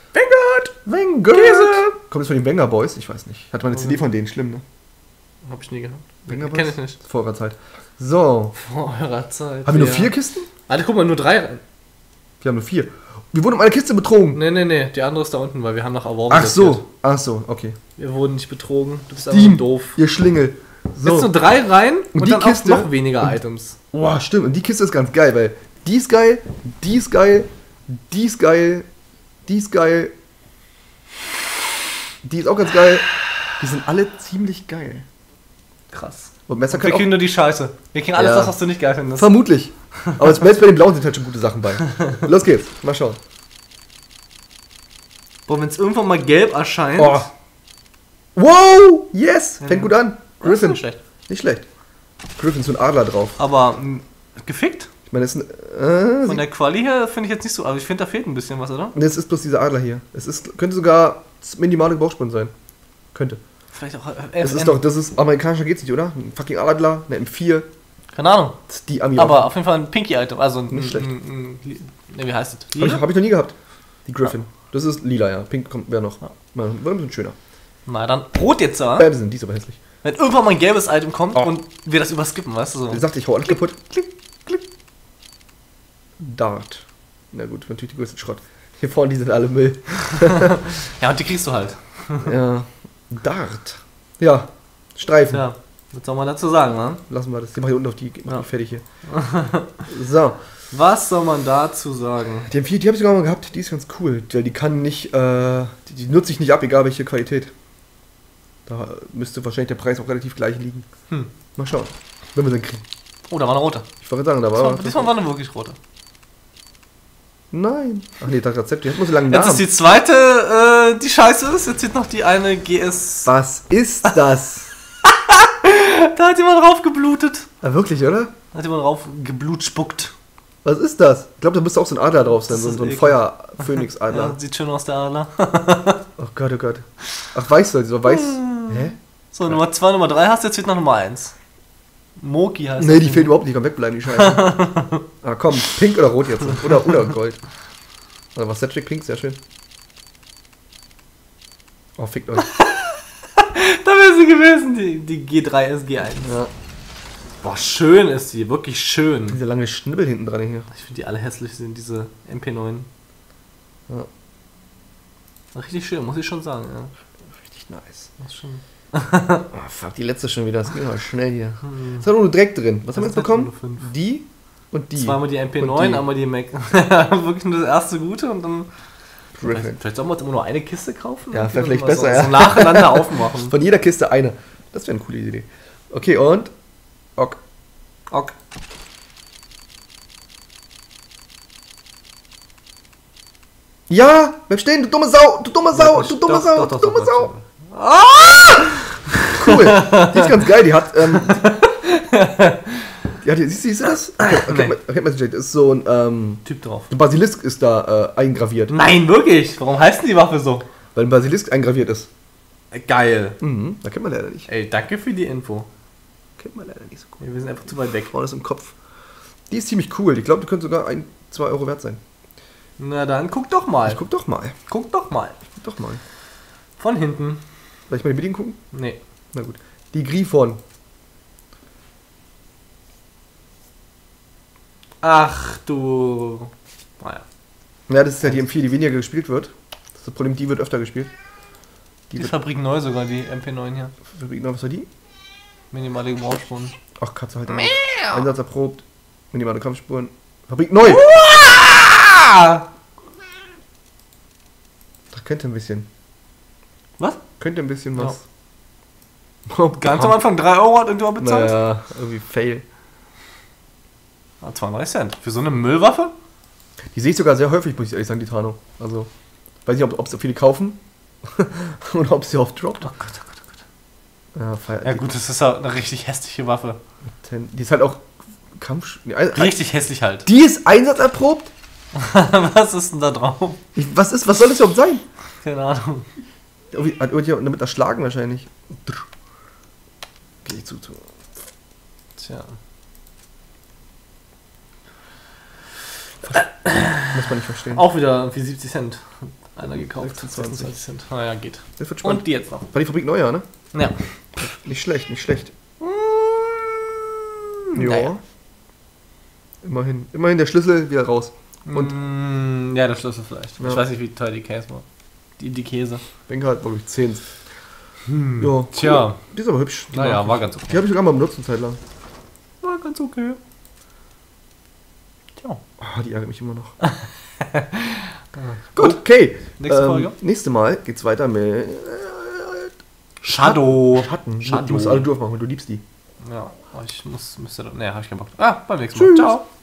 Vanguard! Käse! Kommt das von den Banger Boys? Ich weiß nicht. Hat man eine CD von denen? Schlimm, ne? Hab ich nie gehabt. Banger Kenn Boys? ich nicht. Vor eurer Zeit. So. Vor eurer Zeit. Haben wir nur 4 Kisten? Alter, guck mal, nur 3 rein. Wir haben nur 4. Wir wurden um eine Kiste betrogen. Nee. Die andere ist da unten, weil wir haben nach erworben. Ach so, okay. Wir wurden nicht betrogen. Du bist Steam, einfach doof. ihr Schlingel. So. Jetzt nur 3 rein und die dann Kiste, auch noch weniger Items. Boah, stimmt. Und die Kiste ist ganz geil, weil die ist geil, die ist geil, die ist geil, die ist geil. Die ist auch ganz geil. Die sind alle ziemlich geil. Krass. Und Messer Wir können auch... kriegen nur die Scheiße. Wir kriegen alles Ja. das, was du nicht geil findest. Vermutlich. Aber jetzt bei den Blauen sind halt schon gute Sachen bei. Los geht's. Mal schauen. Boah, wenn es irgendwann mal gelb erscheint. Oh. Wow! Yes! Fängt gut an. Das ist Griffin. nicht schlecht. Nicht schlecht. Griffin, so ein Adler drauf. Aber gefickt? Ich meine, das ist ein... Von der Quali her finde ich jetzt nicht so. Aber ich finde, da fehlt ein bisschen was, oder? Das ist bloß dieser Adler hier. Könnte sogar minimale Bauchspuren sein. Könnte. Vielleicht auch Das ist amerikanischer geht's nicht, oder? Ein fucking Adler, eine M4. Keine Ahnung. Das ist die Ami. Aber auf jeden Fall ein Pinky-Item. Also Nicht schlecht. Ne, wie heißt es? Hab ich noch nie gehabt. Die Griffin. Das ist lila, ja. Pink kommt wer noch. Ja. War ein bisschen schöner. Na dann rot jetzt, ja? Die ist aber hässlich. Wenn irgendwann mal ein gelbes Item kommt Oh. und wir das überskippen, weißt du so. Ich sagte, ich hau alles kaputt. Klick, klick. Dart. Na gut, natürlich die größte Schrott. Hier vorne, die sind alle Müll. Ja, und die kriegst du halt. Ja. Dart. Ja. Streifen. Ja, was soll man dazu sagen, ne? Lassen wir das. Die mach ich unten auf die Ja. fertig hier. So. Was soll man dazu sagen? Die M4, die habe ich sogar mal gehabt. Die ist ganz cool. Weil die kann nicht, die nutze ich nicht ab, egal welche Qualität. Da müsste wahrscheinlich der Preis auch relativ gleich liegen. Mal schauen. Wenn wir den kriegen. Oh, da war eine rote. Ich wollte sagen, da war... Diesmal war eine wirklich rote. Nein. Ach nee, das Rezept, die hat nur so lange Jetzt Namen. ist die zweite, die scheiße ist. Jetzt sieht noch die eine GS. Was ist das? Da hat jemand drauf geblutet. Ah, wirklich, oder? Da hat jemand drauf geblutspuckt. Was ist das? Ich glaube, da müsste auch so ein Adler drauf sein. Das So ist ein eklig. Feuer-Phönix-Adler. Ja, sieht schön aus, der Adler. Oh Gott, oh Gott. Ach, weißt du, so weiß... Hä? So, Nummer 2, Nummer 3 hast du, jetzt fehlt noch Nummer 1. Moki heißt Nee, das die Ding. fehlt überhaupt nicht. Komm, wegbleiben, die Scheiße. Ah, komm. Pink oder rot jetzt. Oder Gold. Oder was? Cedric Pink, sehr schön. Oh, fickt euch. Da wäre sie gewesen, die G3 SG1. Ja. Boah, schön ist die, wirklich schön. Dieser lange Schnibbel hinten dran hier. Ich finde die alle hässlich sind, diese MP9. Ja. Richtig schön, muss ich schon sagen, ja. Richtig nice. Das ist schon. Oh, fuck, die letzte schon wieder. Das ging aber schnell hier. Es hat nur Dreck drin. Was haben wir jetzt bekommen? Nur 5. Die und die. Zweimal die Und MP9, die. einmal die Mac. Wirklich nur das erste Gute und dann. Griffin. Vielleicht sollen wir uns immer nur eine Kiste kaufen? Ja, und wäre die vielleicht dann mal besser, so, ja. So nacheinander aufmachen. Von jeder Kiste eine. Das wäre eine coole Idee. Okay, und? Ok. Ok. Ja! Bleib stehen, du dumme Sau! Du dumme Sau! Du dumme Sau! Du dumme Sau! Cool! Die ist ganz geil, die hat, siehst du das? Okay, das ist so ein, Typ drauf. ein Basilisk ist da eingraviert. Nein, wirklich? Warum heißt denn die Waffe so? Weil ein Basilisk eingraviert ist. Geil. Mhm, da kennt man leider nicht. Ey, danke für die Info. Kennt man leider nicht so cool. Wir sind einfach zu weit weg. Vorne ist im Kopf. Die ist ziemlich cool. Ich glaube, die könnte sogar 1, 2 Euro wert sein. Na dann, guck doch mal. Ich guck doch mal. Guck doch mal. Guck doch mal. Von hinten. Soll ich mal die Bedingung gucken? Nee. Na gut. Die Griffon. Ach du. Naja. Ja, das ist ja die M4, die weniger gespielt wird. Das ist das Problem, die wird öfter gespielt. Die ist Fabrik neu sogar, die MP9 hier. Was war die? Minimale Gebrauchsspuren. Ach, Katze halt. Einsatz erprobt. Minimale Kampfspuren. Fabrik neu! Ah! Da könnte ein bisschen. Was? Könnte ein bisschen Ja. was. Oh, Ganz am Anfang 3 Euro hat irgendjemand bezahlt? Naja, irgendwie fail. Ah, 32 Cent. Für so eine Müllwaffe? Die sehe ich sogar sehr häufig, muss ich ehrlich sagen, die Tarnung. Also, weiß nicht, ob so viele kaufen. Oder ob sie oft droppt. Oh Gott, oh Gott, oh Gott. Ja, feier. Ja gut, das ist ja eine richtig hässliche Waffe. Die ist halt auch Kampf. Richtig hässlich halt. Die ist einsatzerprobt? Was ist denn da drauf? Was soll das überhaupt sein? Keine Ahnung. Hat irgendjemand damit erschlagen wahrscheinlich. Geh ich zu. Tja. Muss man nicht verstehen. Auch wieder wie 70 Cent. Einer gekauft. 26 Cent. Naja, geht. Das wird spannend. Und die jetzt noch. War die Fabrik neuer, ne? Ja. Nicht schlecht, nicht schlecht. Ja. Naja. Immerhin der Schlüssel wieder raus. Und Ja, der Schlüssel vielleicht. Ja. Ich weiß nicht, wie teuer die Käse war. Die Käse. denke halt, glaube ich, 10. Ja, cool. Tja. Die ist aber hübsch. Die Naja, mag ich. war ganz okay. Die habe ich sogar mal benutzt eine Zeit lang. War ganz okay. Tja. Ah, die ärgert mich immer noch. Gut, okay. Nächste Folge. Nächste Mal geht's weiter mit Shadow. Schatten. Shadow. Du musst alle durchmachen, du liebst die. Ja, ich müsste. Ne, hab ich keinen Bock. Beim nächsten Mal. Tschüss. Ciao.